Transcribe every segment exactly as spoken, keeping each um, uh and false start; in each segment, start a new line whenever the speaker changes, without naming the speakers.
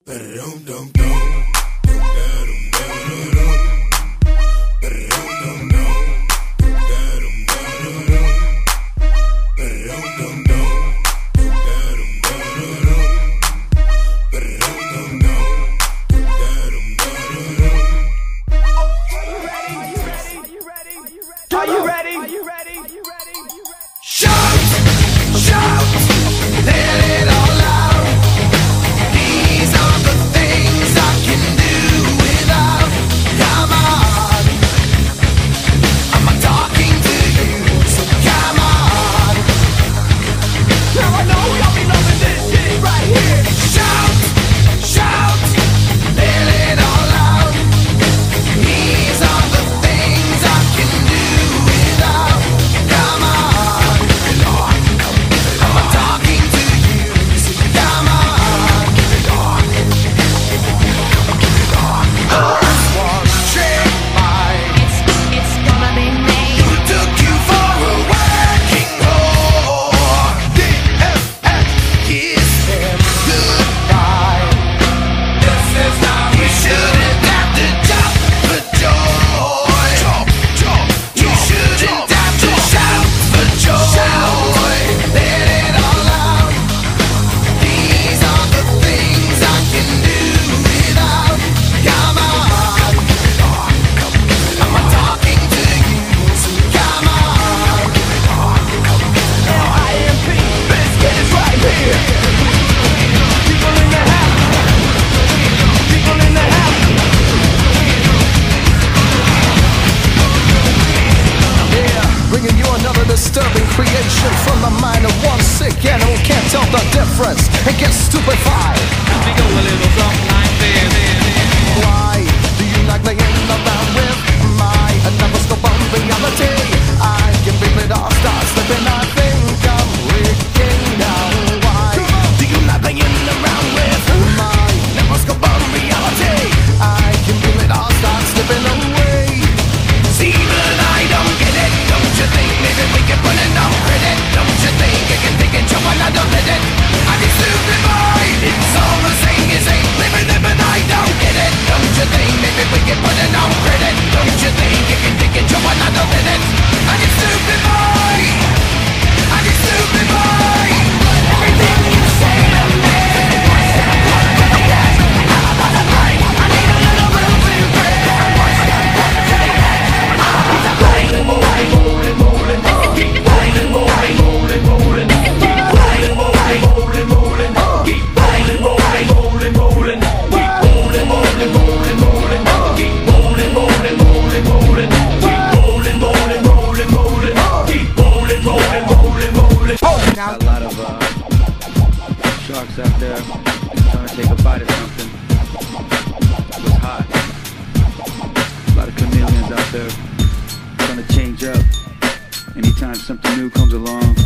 Are you ready? Are you ready? Are you ready?
Shout! Shout! Let it all out. These are the things I can do without. Come on. I'm talking to you, so come on.
Now I know y'all be loving this shit right here.
Shout! Shout! Let it all out. These are the things I can do without. Come on. I'm talking to you, so come on. This one trick mind.
It's, it's gonna be me.
Who took you for a working whore? D F X, kiss him goodbye. This is how we shouldn't have to jump for joy. You shouldn't have to shout for joy. Let it all out. These are the things I can do without. Come on. I'm talking to you, so come on.
L I M P, Biscuit is right here. People in the house. People in the house.
Yeah, bringing you another disturbing creation from the mind of one sick animal can't tell the difference and gets stupefied.
We go a little something like this.
Why do you like playing around with my never-scope on reality? I can feel it all start slipping. I think I'm breaking down. Why
Do you like playing around with
my
never-scope on reality?
I can feel it all start slipping away.
See, but I don't get it. Don't you think maybe we can put it on credit? Don't you think I can take it, jump another minute? I can stupid boy. It's all the same as ain't living it, but I don't get it. Don't you think maybe we can put it on credit? Don't you think I can take it, jump another minute? I can stupid boy. I can stupid boy. Everything you say to me. I need a little room for your
Got a lot of uh, sharks out there trying to take a bite of something. It's hot. A lot of chameleons out there trying to change up. Anytime something new comes along,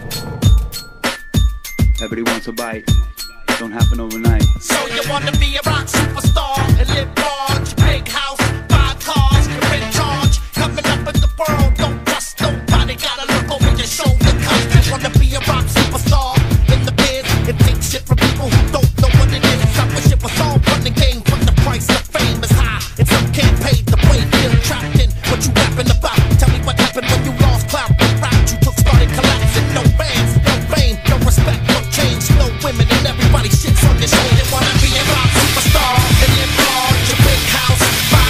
everybody wants a bite. Don't happen overnight.
So you wanna be a rock superstar and live large, big house, five cars, you're in charge. Coming up in the world, don't trust nobody. Gotta look over your shoulder, cause you wanna be a rock superstar in the biz and take shit from people who don't know what it is. I wish it was all fun and games, but the price of fame is high. And some can't pay the way, feel trapped in what you rapping about. Tell me what happened when you lost clout. The rap you took started collapsing. No fans, no fame, no respect, no change, no women, and everybody shits on your shoulder. Wanna be a rock superstar and live large, a big house, five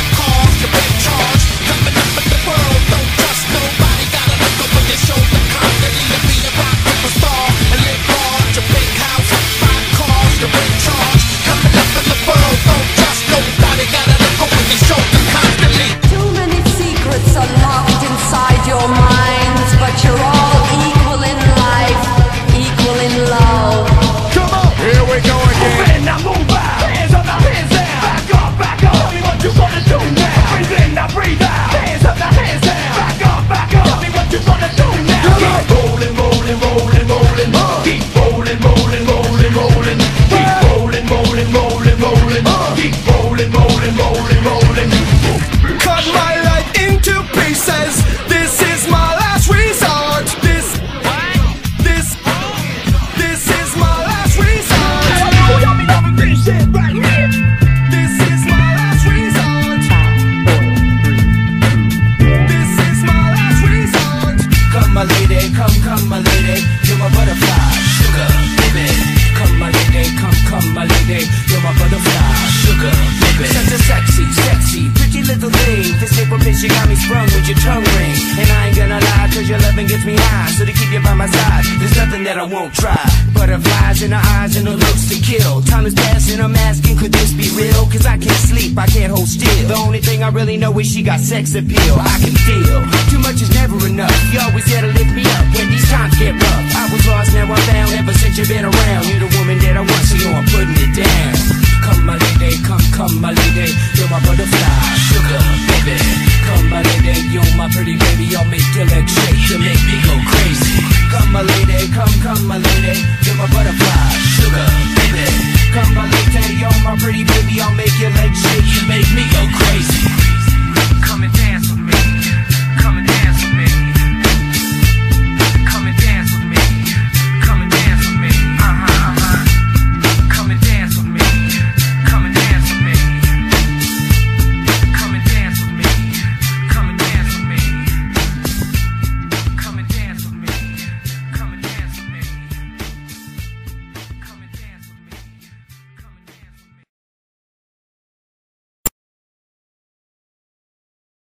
gets me high, so to keep you by my side, there's nothing that I won't try. Butterflies in her eyes and her looks to kill. Time is passing, I'm asking, could this be real? Cause I can't sleep, I can't hold still. The only thing I really know is she got sex appeal. I can feel, too much is never enough. You always there to lift me up when these times get rough. I was lost, now I'm found, ever since you've been around.